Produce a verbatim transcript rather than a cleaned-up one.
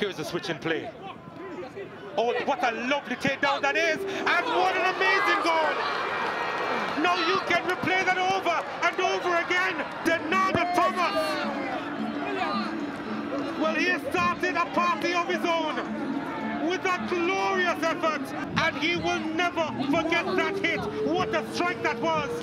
Here's the switch in play. Oh, what a lovely takedown that is, and what an amazing goal! Now you can replay that over and over again. Denardo Thomas. Well, he has started a party of his own with that glorious effort, and he will never forget that hit. What a strike that was!